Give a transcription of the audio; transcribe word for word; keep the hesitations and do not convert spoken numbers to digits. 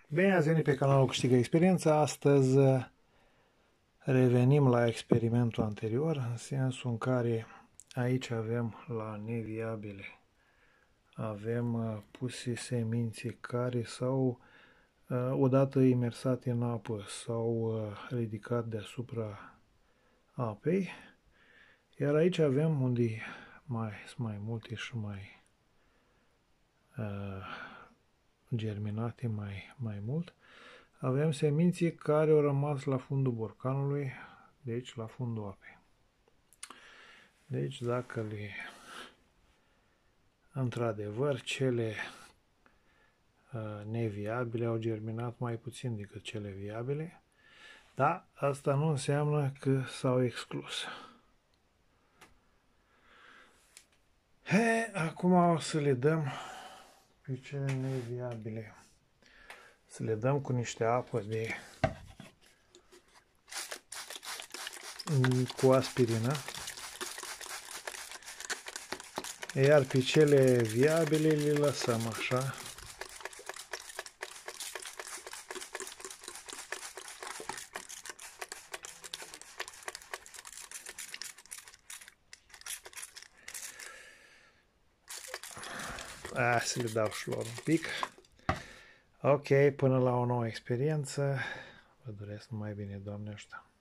Bine ați venit pe canalul Câștigă Experiența. Astăzi revenim la experimentul anterior, în sensul în care aici avem la neviabile, avem puse semințe care s-au odată imersate în apă, s-au ridicat deasupra apei, iar aici avem unde mai sunt mai multe și mai uh, germinate mai, mai mult, avem semințe care au rămas la fundul borcanului, deci la fundul apei. Deci dacă le, într-adevăr, cele uh, neviabile au germinat mai puțin decât cele viabile, dar asta nu înseamnă că s-au exclus. He, acum o să le dăm pe cele neviabile. Să le dăm cu niște apă de cu aspirină. Iar pe cele viabile le lăsăm așa. A, să le dau și lor un pic. Ok, până la o nouă experiență. Vă doresc numai bine, Doamne ajută!